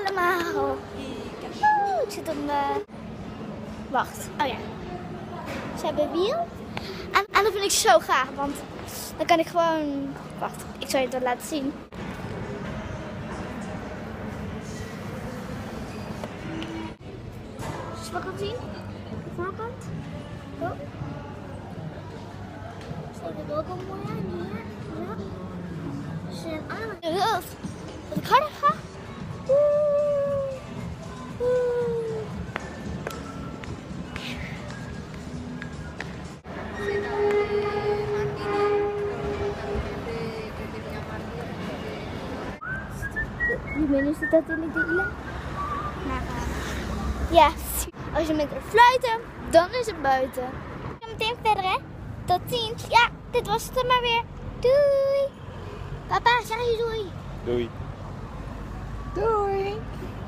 allemaal. Ik zit op mijn... Wacht. Oh ja. Ze hebben wiel. En dat vind ik zo gaaf, want dan kan ik gewoon... Wacht, ik zal je het laten zien. Zal ik het zien? De voorkant. Oh. Steek het ook al mooi aan hier. Zo. Ze zijn allemaal... Dat ik harder ga. Gimana sih tadi ini hilang? Nah, ja, als je met gaat fluiten, dan is het buiten. We gaan meteen verder, hè? Tot ziens. Ja, dit was het dan maar weer. Doei! Papa, zeg je doei. Doei. Doei.